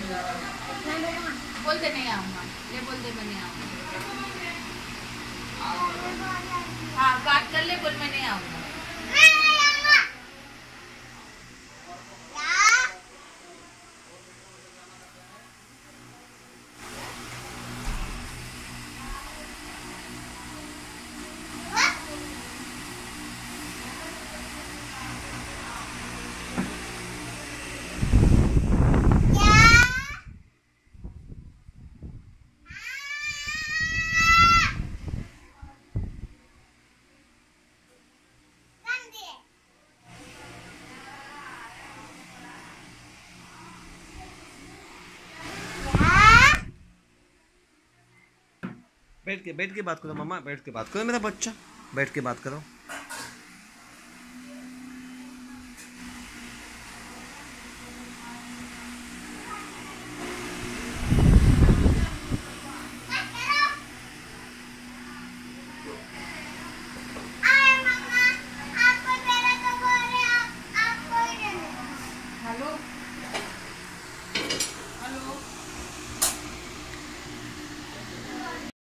बोल दे नहीं आऊंगा, ये बोल दे मैं नहीं आऊंगा। हाँ बात कर ले, बोल मैं नहीं आऊंगा। बैठ के बात करो मम्मा, बैठ के बात करो मेरा बच्चा, बैठ के बात करो।